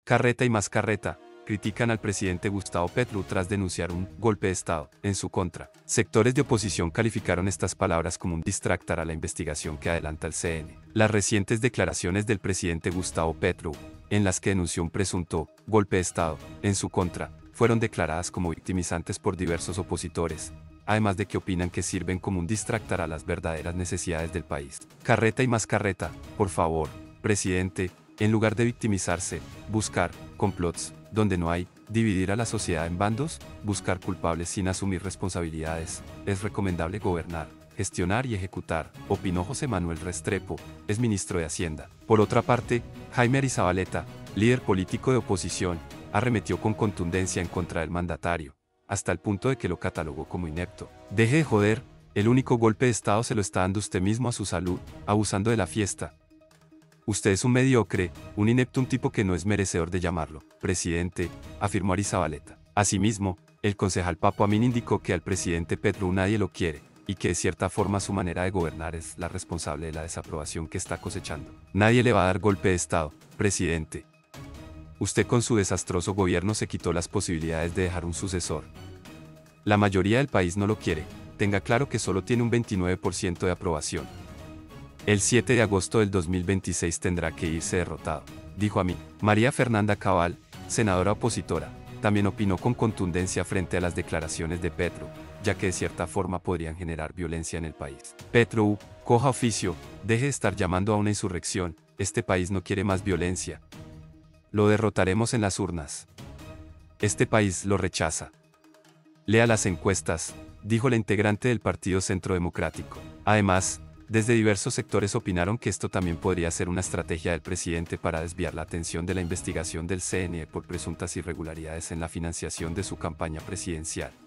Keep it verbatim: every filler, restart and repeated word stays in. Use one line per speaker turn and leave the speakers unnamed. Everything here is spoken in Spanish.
Carreta y más carreta, critican al presidente Gustavo Petro tras denunciar un golpe de Estado en su contra. Sectores de oposición calificaron estas palabras como un distractar a la investigación que adelanta el C N. Las recientes declaraciones del presidente Gustavo Petro, en las que denunció un presunto golpe de Estado en su contra, fueron declaradas como victimizantes por diversos opositores, además de que opinan que sirven como un distractar a las verdaderas necesidades del país. Carreta y más carreta, por favor, presidente, en lugar de victimizarse, buscar complots, donde no hay, dividir a la sociedad en bandos, buscar culpables sin asumir responsabilidades, es recomendable gobernar, gestionar y ejecutar, opinó José Manuel Restrepo, es ministro de Hacienda. Por otra parte, Jaime Arizabaleta, líder político de oposición, arremetió con contundencia en contra del mandatario, hasta el punto de que lo catalogó como inepto. Deje de joder, el único golpe de Estado se lo está dando usted mismo a su salud, abusando de la fiesta. Usted es un mediocre, un inepto, un tipo que no es merecedor de llamarlo presidente, afirmó Arizabaleta. Asimismo, el concejal Papo Amin indicó que al presidente Petro nadie lo quiere, y que de cierta forma su manera de gobernar es la responsable de la desaprobación que está cosechando. Nadie le va a dar golpe de Estado, presidente. Usted con su desastroso gobierno se quitó las posibilidades de dejar un sucesor. La mayoría del país no lo quiere, tenga claro que solo tiene un veintinueve por ciento de aprobación. El siete de agosto del dos mil veintiséis tendrá que irse derrotado, dijo a mí. María Fernanda Cabal, senadora opositora, también opinó con contundencia frente a las declaraciones de Petro, ya que de cierta forma podrían generar violencia en el país. Petro, coja oficio, deje de estar llamando a una insurrección, este país no quiere más violencia. Lo derrotaremos en las urnas. Este país lo rechaza. Lea las encuestas, dijo la integrante del Partido Centro Democrático. Además, desde diversos sectores opinaron que esto también podría ser una estrategia del presidente para desviar la atención de la investigación del C N E por presuntas irregularidades en la financiación de su campaña presidencial.